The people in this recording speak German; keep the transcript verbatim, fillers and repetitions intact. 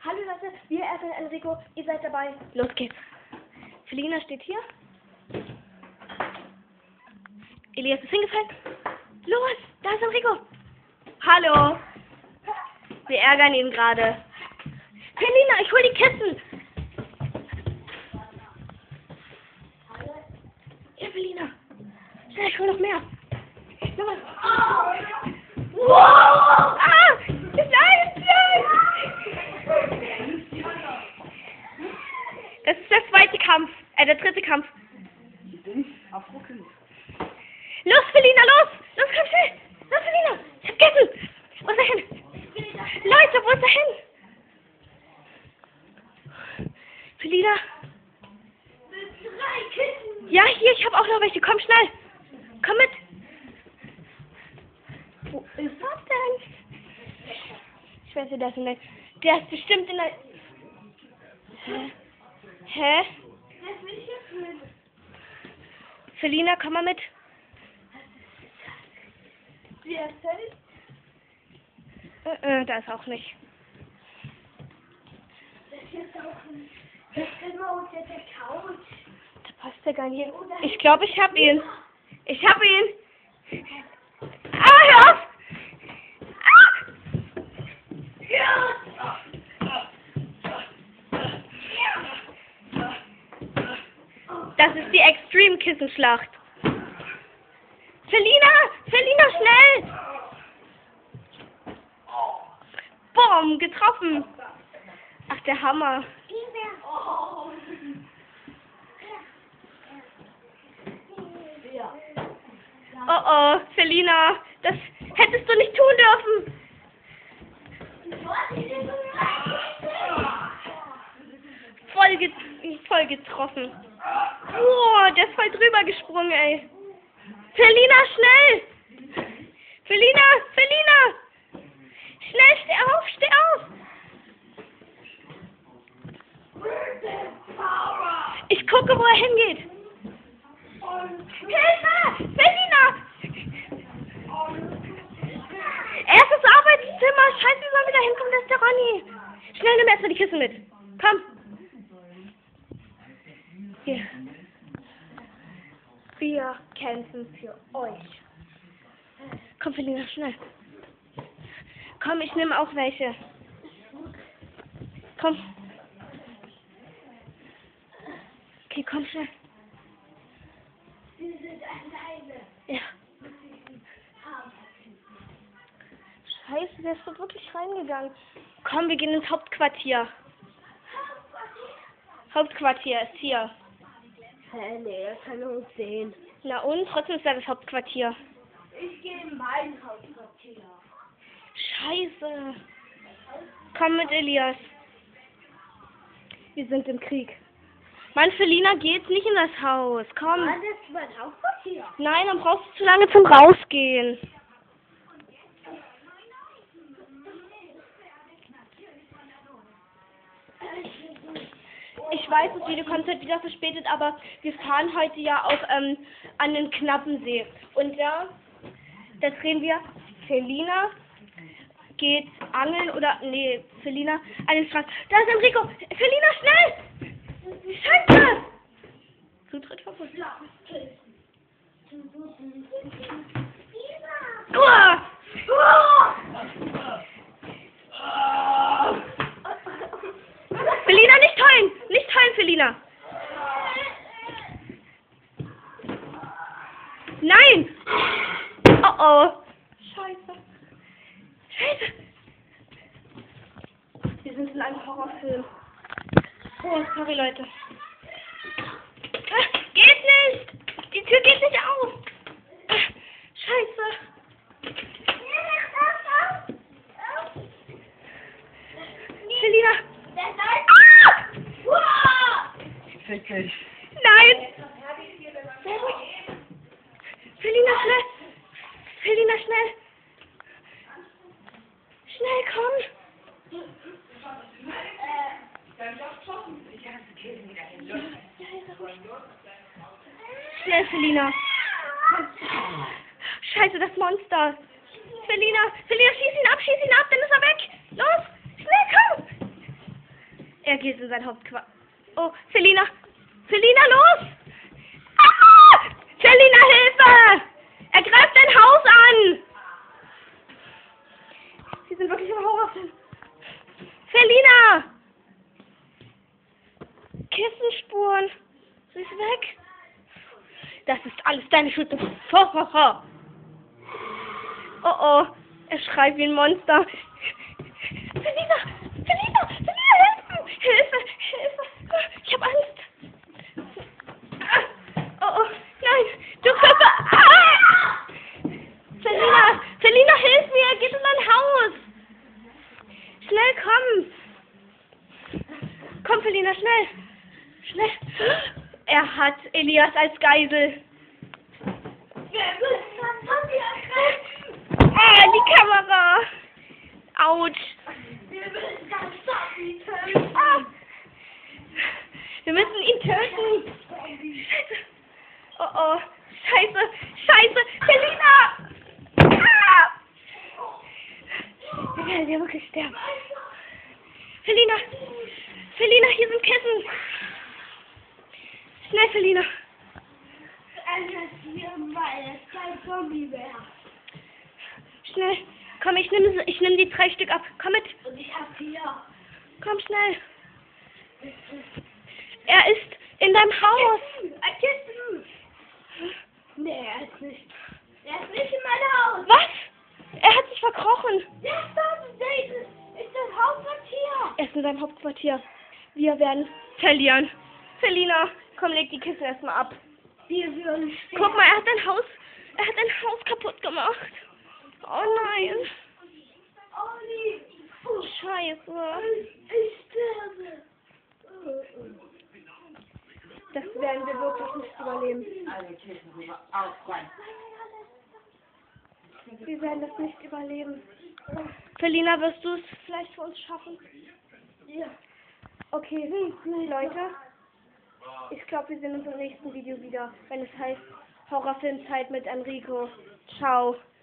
Hallo Leute, wir ärgern Enrico, ihr seid dabei. Los geht's. Felina steht hier. Elias ist hingefallen. Los, da ist Enrico. Hallo. Wir ärgern ihn gerade. Felina, ich hol die Kisten. Ja, Felina. Schnell, ich hol noch mehr. Los. Wow. Ah, nein, nein. Das ist der zweite Kampf. Äh, der dritte Kampf. Los, Felina, los. Los, komm schnell. Los, Felina. Ich hab Ketten. Wo ist er hin? Leute, wo ist er hin? Felina. Ja, hier, ich habe auch noch welche. Komm schnell. Komm mit. Wo ist er denn? Ich weiß nicht, der ist in der... Der ist bestimmt in der... Hä? Hä? Felina, komm mal mit. Wer ist äh, äh, da ist auch nicht. Das ist auch nicht. Das können wir unter der Couch. Da passt der gar nicht hin. Ich glaube, ich hab ihn. Ich hab ihn. Ah, hör auf! Ah! Ja! Das ist die Extreme-Kissenschlacht. Felina! Felina, schnell! Boom, getroffen. Ach, der Hammer. Oh oh, Felina, das hättest du nicht tun dürfen. Voll, get voll getroffen. Oh, der ist voll drüber gesprungen, ey. Felina, schnell! Felina, Felina! Schnell, steh auf, steh auf! Ich gucke, wo er hingeht. Hilfe! Felina! Erstes Arbeitszimmer. Scheiße, wir sollen wieder hinkommen, das ist der Ronny. Schnell, nimm erstmal die Kissen mit. Komm. Hier. Wir kämpfen für euch. Komm, Felina, schnell. Komm, ich nehme auch welche. Komm. Okay, komm schnell. Wir sind alleine. Ja. Scheiße, der ist doch wirklich reingegangen. Komm, wir gehen ins Hauptquartier. Hauptquartier ist hier. Hä, nee, das kann man uns sehen. Na und? Trotzdem ist da das Hauptquartier. Ich gehe in mein Hauptquartier. Scheiße. Komm mit, Elias. Wir sind im Krieg. Mann, Felina, geht nicht in das Haus. Komm. War das mein Hauptquartier? Nein, dann brauchst du zu lange zum Rausgehen. Ich weiß, das Video kommt heute wieder verspätet, aber wir fahren heute ja auch ähm, an den Knappensee. Und ja, da drehen wir. Felina geht angeln oder, nee, Felina an den Strand. Da ist Enrico. Felina, schnell! Scheiße! Zutritt verbunden. Uah! Uah! Felina, nicht heulen! Nicht heulen, Felina! Nein! Oh oh! Scheiße! Scheiße! Wir sind in einem Horrorfilm. Oh, sorry, Leute. Ah, geht nicht! Die Tür geht nicht auf! Ah, scheiße! Felina! Ah! Fick dich. Nein! Sehr gut. Felina, schnell! Felina, schnell! Schnell, komm! Schnell, Felina! Scheiße, das Monster! Felina! Felina, schieß ihn ab, schieß ihn ab, dann ist er weg! Los! Schnell, komm! Er geht in sein Hauptquartier. Oh, Selina! Selina, los! Ah! Selina, Hilfe! Er greift dein Haus an! Sie sind wirklich im Horrorfilm. Selina! Kissenspuren. Sie ist weg. Das ist alles deine Schuld. Ho, ho, ho. Oh oh, er schreit wie ein Monster. Selina! Selina! Selina, Hilfe! Hilfe! Hilfe! Ich hab Angst. Oh oh, nein! Du Körper! Ah! Selina! Selina, hilf mir! Geh in dein Haus! Schnell, komm! Komm, Selina, schnell! Schnell! Er hat Elias als Geisel. Ah, die Kamera! Autsch! Ah. Wir müssen ihn töten! Scheiße! Oh oh! Scheiße! Scheiße! Selina! Ah. Wir werden ja wirklich sterben. Selina! Selina, hier sind Kissen! Schnell, Selina! Schnell! Komm, ich nehme ich nehm die drei Stück ab. Komm mit! Und ich hab vier. Komm schnell! Er ist in deinem Haus! Ein Kissen! Nee, er ist nicht. Er ist nicht in meinem Haus! Was? Er hat sich verkrochen! Der ist da, der ist, ist das Hauptquartier! Er ist in seinem Hauptquartier. Wir werden verlieren. Selina, komm, leg die Kiste erstmal ab. Wir würden sterben. Guck mal, er hat dein Haus, er hat dein Haus kaputt gemacht. Oh nein. Olli! Scheiße. Ich sterbe! Das werden wir wirklich nicht überleben. Wir werden das nicht überleben. Selina, wirst du es vielleicht für uns schaffen? Ja. Okay, Leute. Ich glaube, wir sehen uns im nächsten Video wieder, wenn es heißt Horrorfilmzeit mit Enrico. Ciao.